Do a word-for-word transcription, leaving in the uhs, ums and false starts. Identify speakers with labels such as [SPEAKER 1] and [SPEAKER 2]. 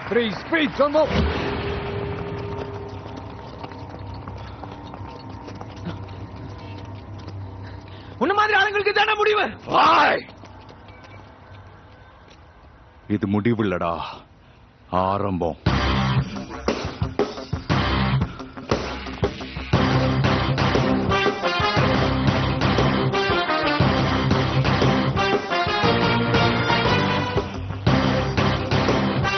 [SPEAKER 1] Three speeds on the... உன்ன மாதிரி ஆளுங்களுக்கு தானே முடிவு.
[SPEAKER 2] இது முடிவில்லடா, ஆரம்பம்.